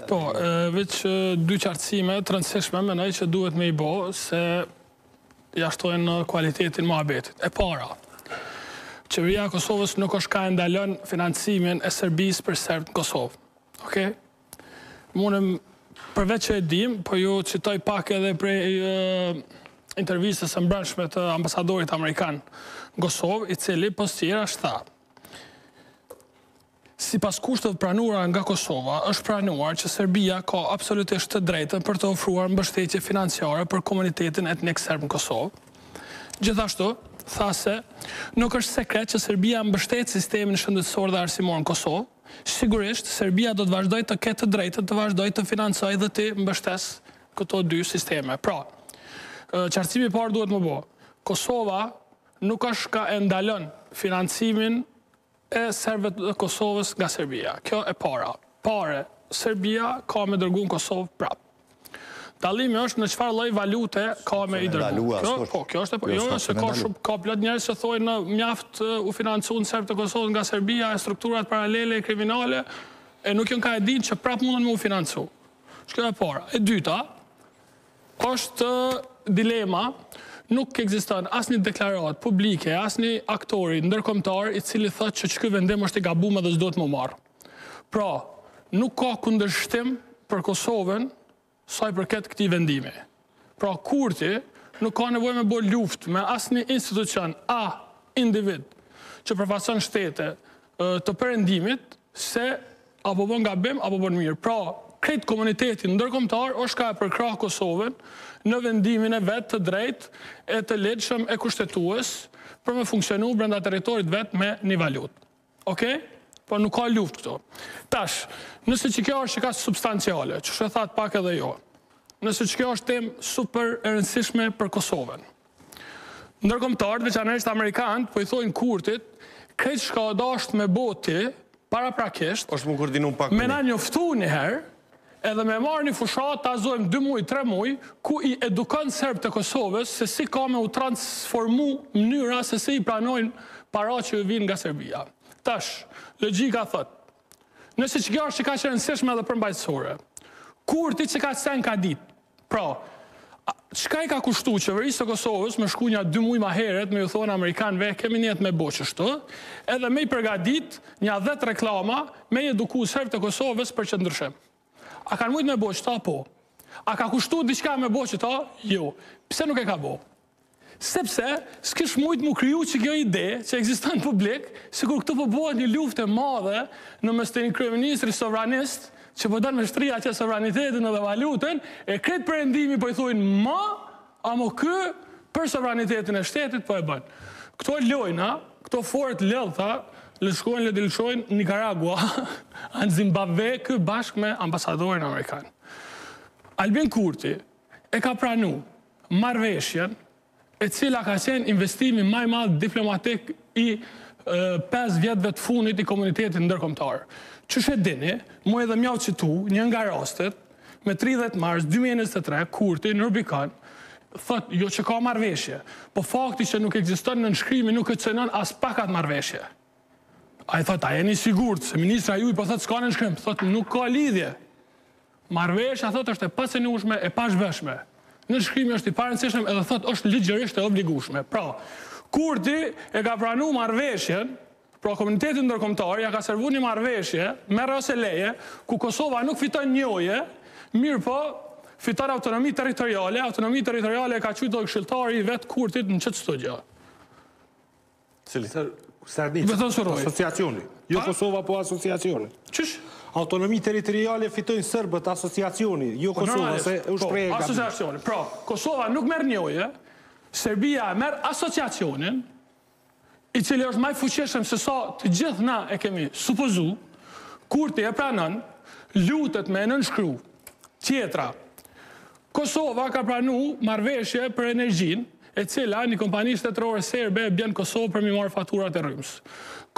Po, veç dy qartësime të rëndësishme mendoj që duhet me i bo se jashtojnë kualitetin muhabetit. E para, qeveria e Kosovës nuk është ka ndalën financimin e Serbisë për Serbët në Kosovë. Okej? Munëm përveç që e dim, po ju citoj pak edhe prej intervistës së mbrëmshme të ambasadorit amerikan në Kosovë, i cili postiera tha: sipas kushteve pranuara nga Kosova, është pranuar që Serbia ka absolutisht të drejtën për të ofruar mbështetje financiare për komunitetin etnik serb në Kosovë. Gjithashtu, tha se nuk është sekret që Serbia mbështet sistemin shëndetësor dhe arsimor në Kosovë. Sigurisht, Serbia do të vazhdoj të ketë të drejtën të vazhdoj të financoj dhe të mbështes këto dy sisteme. Pra, qartësimi i parë duhet më bo. Kosova nuk është ka ndalën financimin e serbëve të Kosovës nga Serbia. Kjo e para. Pare, Serbia ka me dërgu në Kosovë prapë. Dallimi është në çfarë lloj valute ka me i dërgu. Kjo është e po. Jo, se ka plot njerëz që thojnë mjaft u financuan serbët e Kosovës nga Serbia, e strukturat paralele, kriminale, e nuk janë ka e dinë që prapë mundën me u financu. Kjo e para. E dyta, është dilema. Nuk ekziston asnjë deklaratë publike, asnjë aktori ndërkombëtar i cili thotë që ky vendim është i gabuar dhe s'do të më marr. Pra, nuk ka kundërshtim për Kosovën sa i përket këtij vendimi. Pra, Kurti nuk ka nevojë me bë luftë me asnjë institucion individ që përfaqëson shtete të perëndimit se apo bën gabim apo bën mirë. Pra, krejt komunitetin ndërkombëtar është ka e përkrah Kosovën në vendimin e vetë të drejtë e të lehtëshëm e kushtetues për me funksionu brenda territorit vetë me një valutë. Okej? Po nuk ka luftë këto. Tash, nëse që kjo është që ka substanciale, që shë thatë pak edhe jo, nëse që kjo është temë super e rëndësishme për Kosovën. Ndërkombëtarët, veçanërisht amerikanët, po i thojnë Kurtit, krejt shka dashtë me boti, para prakisht, me na njoftu njëherë, edhe me marrë një fushat, ta zojmë 2 muaj, 3 muaj, ku i edukon serbë të Kosovës se si ka me u transformu mënyra se si i pranojnë para që vinë nga Serbia. Tash, logjika thot, nëse që kjo është që ka që rëndësishme edhe përmbajtësore, Kurti që ka sen ka ditë. Pra, çka i ka kushtu qeverisë të Kosovës me shku një 2 muaj ma heret, me ju thonë Amerikanëve, kemi njetë me bo qështu, edhe me i përgadit një 10 reklama me i eduku serbë të Kosovës për që ndryshim. A kanë mujtë me bo qëta? Po. A ka kushtu diçka me bo qëta? Jo. Pse nuk e ka bo? Sepse, s'kish mujtë mu kriju që kjo ide që ekziston publik, sikur këtu po bëhet një luftë e madhe në mes të një kryeministri sovranist, që po dënë me shtria që sovranitetin edhe valutën, e kretë perëndimi po i thujnë amo kë për sovranitetin e shtetit po e bënë. Këto lojna, këto fort lëdha, le dilshojnë Nicaragua, në Zimbabwe, kë bashkë me ambasadorin amerikan. Albin Kurti e ka pranu marrëveshjen e cila ka qenë investimi maj madh diplomatik i 5 vjetëve të fundit i komunitetit ndërkombëtar. Që e dini, mu edhe mjau citu një nga rastet, me 30 mars 2023, Kurti në Rubicon, thot, jo që ka marrëveshje, po fakti që nuk ekziston në nënshkrimi nuk e cënon as pak atë marrëveshje. A i thot, a jeni sigurt, se ministra ju i po thot, s'ka në nënshkrim, thot, nuk ka lidhje. Marrëveshja, thot, është e pasenueshme, e pashveshme. Nënshkrimi është i parëndësishëm edhe thot, është ligjërisht e obligueshme. Pra, Kurti e ka pranu marrëveshjen, pra komunitetin ndërkombëtar ja ka servu një marrëveshje me ose leje, ku Kosova nuk fiton njoje, mirë po fiton autonomi territoriale ka qytë këshilltari i vetë Kurtit në qëtë studio. Cili? Serbia, asociacioni. Jo Kosova, po asociacioni. Qysh? Autonomi territoriale fitojnë Serbët asociacioni, jo Kosova, se u shpreje gabim. Asociacioni. Pra, Kosova nuk merr njoje, Serbia merr asociacionin, i cili është maj fuqishëm se sa të gjithë na e kemi supozu, Kurti e pranon, lutet me nënshkru. Tjetra, Kosova ka pranu marrëveshje për energjinë, e cila një kompani shtetërore serbe bjen Kosovë për mi marrë faturat e rrymës.